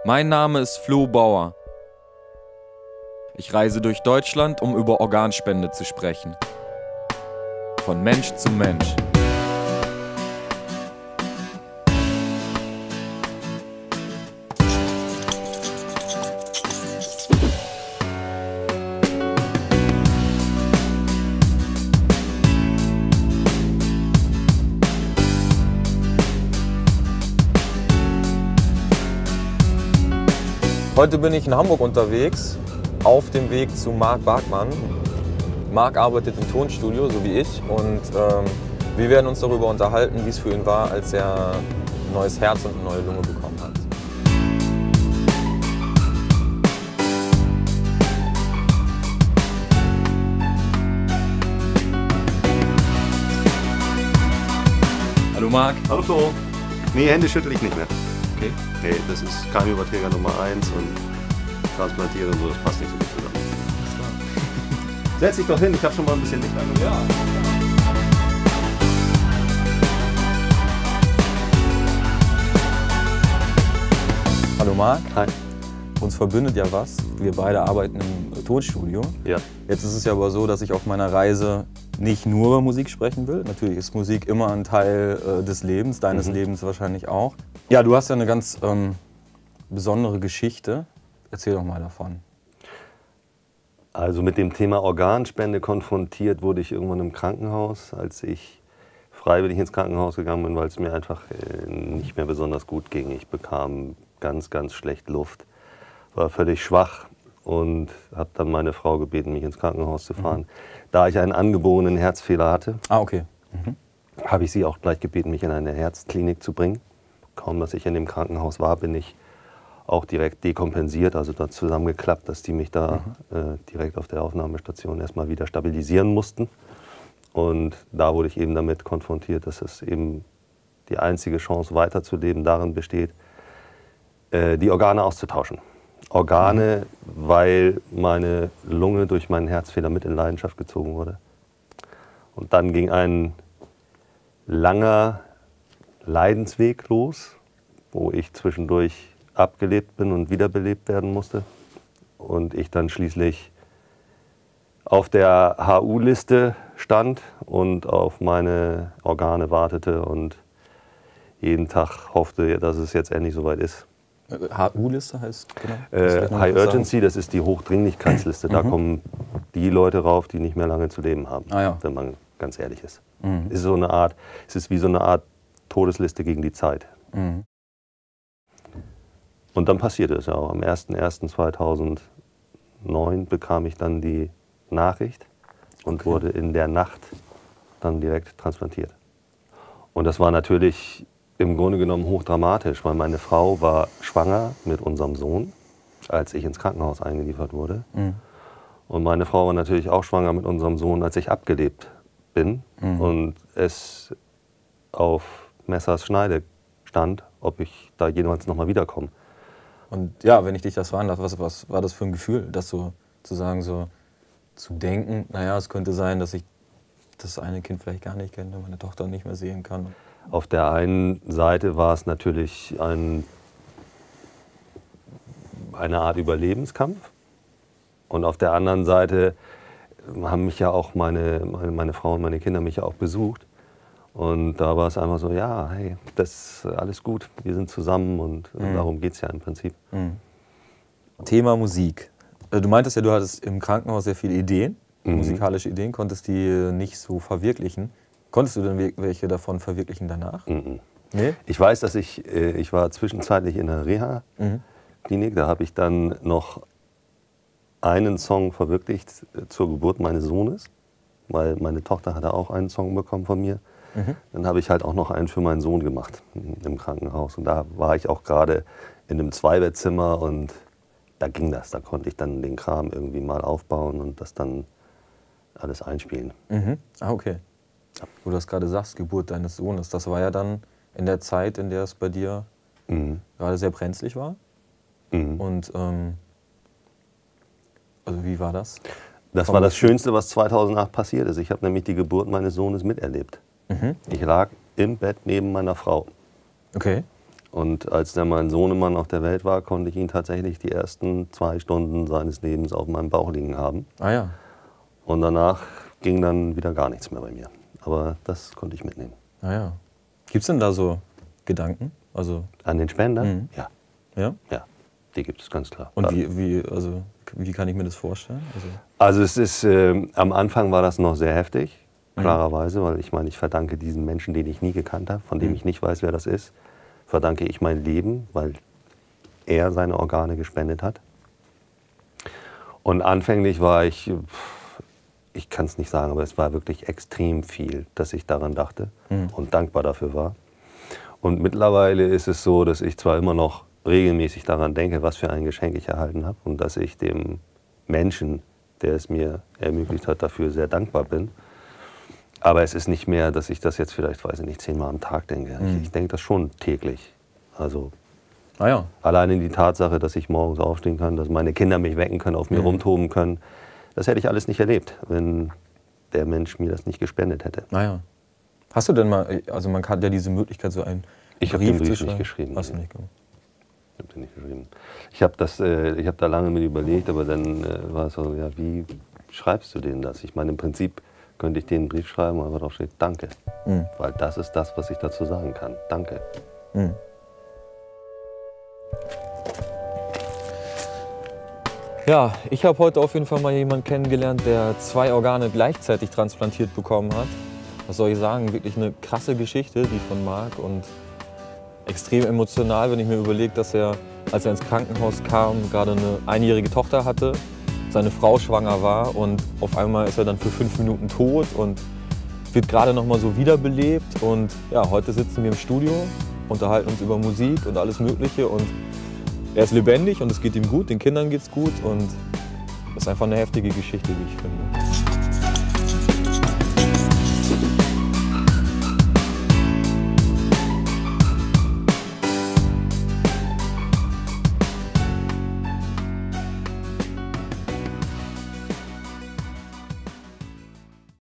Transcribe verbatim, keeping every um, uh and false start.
Mein Name ist Flo Bauer. Ich reise durch Deutschland, um über Organspende zu sprechen. Von Mensch zu Mensch. Heute bin ich in Hamburg unterwegs, auf dem Weg zu Marc Barkmann. Marc arbeitet im Tonstudio, so wie ich, und ähm, wir werden uns darüber unterhalten, wie es für ihn war, als er ein neues Herz und eine neue Lunge bekommen hat. Hallo Marc. Hallo Flo. Nee, Hände schüttel ich nicht mehr. Okay. Nee, das ist Keimüberträger Nummer eins und transplantieren und so, das passt nicht so gut zusammen. Setz dich doch hin, ich habe schon mal ein bisschen Licht angemacht. Ja. Hallo Marc. Hi. Uns verbindet ja was. Wir beide arbeiten im Tonstudio. Ja. Jetzt ist es ja aber so, dass ich auf meiner Reise nicht nur über Musik sprechen will. Natürlich ist Musik immer ein Teil äh, des Lebens, deines Mhm. Lebens wahrscheinlich auch. Ja, du hast ja eine ganz ähm, besondere Geschichte. Erzähl doch mal davon. Also mit dem Thema Organspende konfrontiert wurde ich irgendwann im Krankenhaus, als ich freiwillig ins Krankenhaus gegangen bin, weil es mir einfach äh, nicht mehr besonders gut ging. Ich bekam ganz, ganz schlecht Luft, war völlig schwach und habe dann meine Frau gebeten, mich ins Krankenhaus zu fahren. Mhm. Da ich einen angeborenen Herzfehler hatte, Ah, okay. Mhm. habe ich sie auch gleich gebeten, mich in eine Herzklinik zu bringen. Kaum, dass ich in dem Krankenhaus war, bin ich auch direkt dekompensiert, also da zusammengeklappt, dass die mich da mhm. äh, direkt auf der Aufnahmestation erstmal wieder stabilisieren mussten. Und da wurde ich eben damit konfrontiert, dass es eben die einzige Chance weiterzuleben darin besteht, äh, die Organe auszutauschen. Organe, mhm. weil meine Lunge durch meinen Herzfehler mit in Leidenschaft gezogen wurde. Und dann ging ein langer Leidensweg los, wo ich zwischendurch abgelebt bin und wiederbelebt werden musste. Und ich dann schließlich auf der H U-Liste stand und auf meine Organe wartete und jeden Tag hoffte, dass es jetzt endlich soweit ist. H U-Liste heißt genau? Äh, High Urgency, das ist die Hochdringlichkeitsliste. Da mhm. kommen die Leute rauf, die nicht mehr lange zu leben haben, ah, ja. wenn man ganz ehrlich ist. Mhm. Es ist so eine Art, es ist wie so eine Art Todesliste gegen die Zeit. Mhm. Und dann passierte es ja auch. Am ersten ersten zweitausendneun bekam ich dann die Nachricht und okay. wurde in der Nacht dann direkt transplantiert. Und das war natürlich im Grunde genommen hochdramatisch, weil meine Frau war schwanger mit unserem Sohn, als ich ins Krankenhaus eingeliefert wurde. Mhm. Und meine Frau war natürlich auch schwanger mit unserem Sohn, als ich abgelebt bin. Mhm. Und es auf Messers Schneide stand, ob ich da jemals noch mal wiederkomme. Und ja, wenn ich dich das fragen darf, was, was war das für ein Gefühl, das so zu sagen, so zu denken, naja, es könnte sein, dass ich das eine Kind vielleicht gar nicht kenne, meine Tochter nicht mehr sehen kann. Auf der einen Seite war es natürlich ein, eine Art Überlebenskampf. Und auf der anderen Seite haben mich ja auch meine, meine, meine Frau und meine Kinder mich ja auch besucht. Und da war es einfach so, ja, hey, das ist alles gut, wir sind zusammen und mhm. darum geht es ja im Prinzip. Mhm. Thema Musik. Du meintest ja, du hattest im Krankenhaus sehr viele Ideen, mhm. musikalische Ideen, konntest die nicht so verwirklichen. Konntest du denn welche davon verwirklichen danach? Mhm. Nee? Ich weiß, dass ich, ich war zwischenzeitlich in der Reha-Klinik, mhm. da habe ich dann noch einen Song verwirklicht zur Geburt meines Sohnes, weil meine Tochter hatte auch einen Song bekommen von mir. Mhm. Dann habe ich halt auch noch einen für meinen Sohn gemacht im Krankenhaus. Und da war ich auch gerade in einem Zweibettzimmer und da ging das. Da konnte ich dann den Kram irgendwie mal aufbauen und das dann alles einspielen. Mhm. Ah, okay. Ja. Wo du das gerade sagst, Geburt deines Sohnes, das war ja dann in der Zeit, in der es bei dir mhm. gerade sehr brenzlig war. Mhm. Und ähm, also wie war das? Das war das Schönste, was zweitausendacht passiert ist. Ich habe nämlich die Geburt meines Sohnes miterlebt. Mhm. Ich lag im Bett neben meiner Frau. Okay. Und als dann mein Sohnemann auf der Welt war, konnte ich ihn tatsächlich die ersten zwei Stunden seines Lebens auf meinem Bauch liegen haben. Ah ja. Und danach ging dann wieder gar nichts mehr bei mir. Aber das konnte ich mitnehmen. Ah ja. Gibt es denn da so Gedanken? Also An den Spender? Mhm. Ja. Ja? Ja, die gibt es ganz klar. Und wie, wie, also, wie kann ich mir das vorstellen? Also, Also es ist, äh, am Anfang war das noch sehr heftig, klarerweise, weil ich meine, ich verdanke diesen Menschen, den ich nie gekannt habe, von dem Mhm. ich nicht weiß, wer das ist, verdanke ich mein Leben, weil er seine Organe gespendet hat. Und anfänglich war ich, ich kann es nicht sagen, aber es war wirklich extrem viel, dass ich daran dachte Mhm. und dankbar dafür war. Und mittlerweile ist es so, dass ich zwar immer noch regelmäßig daran denke, was für ein Geschenk ich erhalten habe und dass ich dem Menschen, der es mir ermöglicht hat, dafür sehr dankbar bin. Aber es ist nicht mehr, dass ich das jetzt vielleicht, weiß ich nicht, zehnmal am Tag denke. Mhm. Ich, ich denke das schon täglich. Also ah ja. alleine die Tatsache, dass ich morgens aufstehen kann, dass meine Kinder mich wecken können, auf mir Mhm. rumtoben können, das hätte ich alles nicht erlebt, wenn der Mensch mir das nicht gespendet hätte. Ah ja. Hast du denn mal, also man hat ja diese Möglichkeit, so einen Ich habe Brief den Brief zu nicht schreiben. geschrieben. Hast du nicht gemacht? Ich habe den nicht geschrieben. Ich habe das, äh, ich habe da lange mit überlegt, aber dann äh, war es so, ja, wie schreibst du denen das? Ich meine, im Prinzip könnte ich denen einen Brief schreiben, wo einfach drauf steht, danke. Mhm. Weil das ist das, was ich dazu sagen kann. Danke. Mhm. Ja, ich habe heute auf jeden Fall mal jemanden kennengelernt, der zwei Organe gleichzeitig transplantiert bekommen hat. Was soll ich sagen, wirklich eine krasse Geschichte, die von Marc, und extrem emotional, wenn ich mir überlege, dass er, als er ins Krankenhaus kam, gerade eine einjährige Tochter hatte, seine Frau schwanger war und auf einmal ist er dann für fünf Minuten tot und wird gerade noch mal so wiederbelebt. Und ja, heute sitzen wir im Studio, unterhalten uns über Musik und alles Mögliche und er ist lebendig und es geht ihm gut, den Kindern geht's gut und das ist einfach eine heftige Geschichte, wie ich finde.